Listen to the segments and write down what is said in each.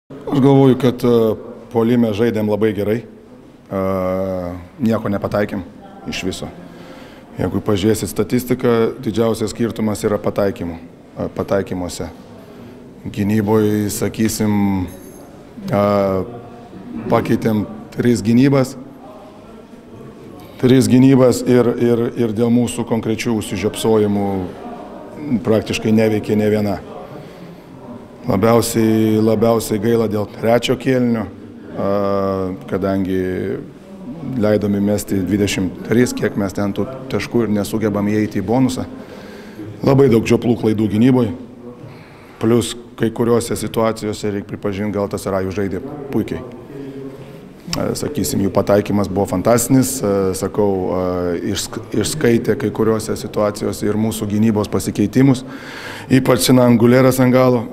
Aš galvoju, kad puolime žaidėm labai gerai, nieko nepataikėm iš viso. Jeigu pažiūrėsit statistiką, didžiausias skirtumas yra pataikymuose. Gynyboje, sakysim, pakeitėm 3 gynybas ir dėl mūsų konkrečių užsižiopsojimų praktiškai neveikė ne viena. Labiausiai gaila dėl 3 kėlinio, kadangi leidome mesti 23, kiek mes ten tų taškų ir nesugebam įeiti į bonusą. Labai daug žioplų klaidų gynyboje, plus kai kuriuose situacijose, reikia pripažinti, Galatasaray žaidė puikiai. Sakysim, jų pataikymas buvo fantastinis, sakau, išskaitė kai kuriuose situacijose ir mūsų gynybos pasikeitimus, ypač Sinan Guleras ant galo,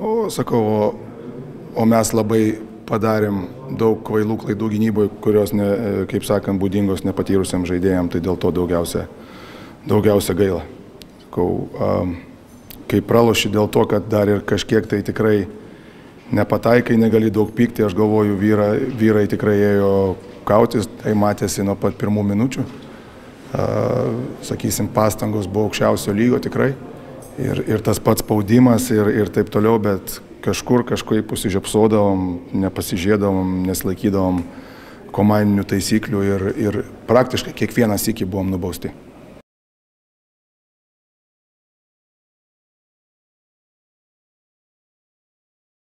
o mes labai padarėm daug kvailų klaidų gynyboje, kurios, kaip sakant, būdingos nepatyrusiam žaidėjam, tai dėl to daugiausia gaila. Sakau, kai praloši dėl to, kad dar ir kažkiek tai tikrai nepataikai, negali daug pykti, aš galvoju, vyrai tikrai ėjo kautis, tai matėsi nuo pat pirmų minučių. Sakysim, pastangos buvo aukščiausio lygio tikrai ir tas pats spaudimas ir taip toliau, bet kažkaip užsižiopsodavom, nepasižiūrėdavom, nesilaikydavom komandinių taisyklių ir praktiškai kiekvieną sykį buvom nubausti.